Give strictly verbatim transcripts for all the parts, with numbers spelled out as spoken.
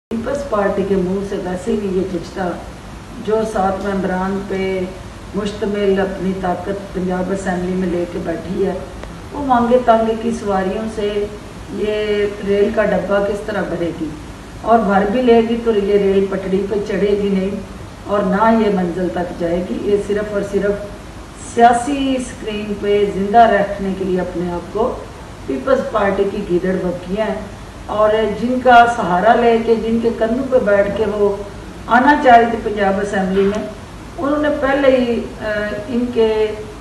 Peoples party के मुंह से वैसे ही ये खिंचता जो सात मेंबरान पे मुश्तमिल अपनी ताकत पंजाब असम्बली में लेके बैठी है, वो मांगे तांगे की सवारियों से ये रेल का डब्बा किस तरह भरेगी, और भर भी लेगी तो ये रेल पटड़ी पे चढ़ेगी नहीं और ना ये मंजिल तक जाएगी। ये सिर्फ और सिर्फ सियासी स्क्रीन पे ज़िंदा रखने के लिए अपने आप को पीपल्स पार्टी की गीदड़ बकियाँ हैं, और जिनका सहारा लेके जिनके कंधों पे बैठ के वो आना चाह रही थी पंजाब असम्बली में, उन्होंने पहले ही इनके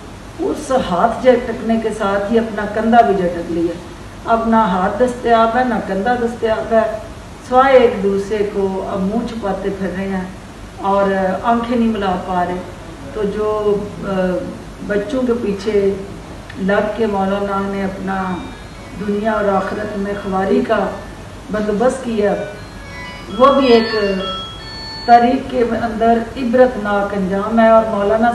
उस हाथ झटकने के साथ ही अपना कंधा भी झटक लिया। अब ना हाथ दस्तयाब है ना कंधा दस्तयाब है, स्वाय एक दूसरे को अब मुंह छुपाते फिर रहे हैं और आंखें नहीं मिला पा रहे। तो जो बच्चों के पीछे लग के मौलाना ने अपना दुनिया और आखिरत में ख्वारी का बंदोबस्त किया, वो भी एक तारीख के अंदर इबरतनाक अंजाम है। और मौलाना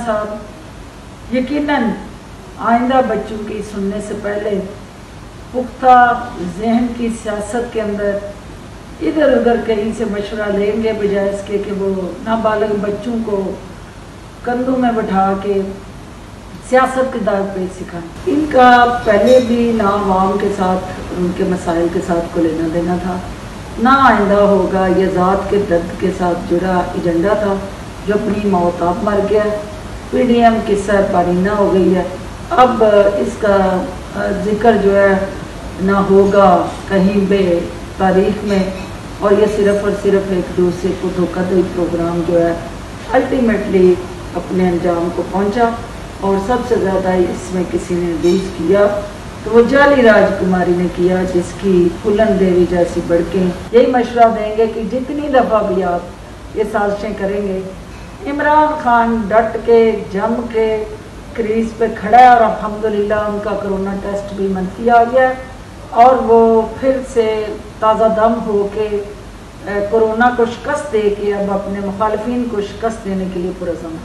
साहब यकीनन आइंदा बच्चों की सुनने से पहले पुख्ता जहन की सियासत के अंदर इधर उधर कहीं से मशवरा लेंगे, बजाय इसके कि वो नाबालिग बच्चों को कंधों में बैठा के सियासत के दाव पे सिखाएं। इनका पहले भी ना आवाम के साथ उनके मसाइल के साथ को लेना देना था, ना आइंदा होगा। ये ज़ात के दर्द के साथ जुड़ा एजेंडा था जो अपनी मौत आप मर गया। पी डी एम किस्सा पारीना हो गई है, अब इसका जिक्र जो है ना होगा कहीं बे तारीख में, और ये सिर्फ और सिर्फ एक दूसरे को धोखाधड़ी प्रोग्राम जो है अल्टीमेटली अपने अंजाम को पहुंचा। और सबसे ज़्यादा इसमें किसी ने यूज़ किया तो वो जाली राजकुमारी ने किया, जिसकी फुलन देवी जैसी बड़कें यही मशवरा देंगे कि जितनी दफ़ा भी आप ये साजिशें करेंगे, इमरान खान डट के जम के क्रीज पे खड़ा है और अल्हम्दुलिल्लाह उनका कोरोना टेस्ट भी मनफी आ गया है और वो फिर से ताज़ा दम हो के कोरोना को शिकस्त दे के अब अपने मुखालफिन को शिकस्त देने के लिए पुरज़म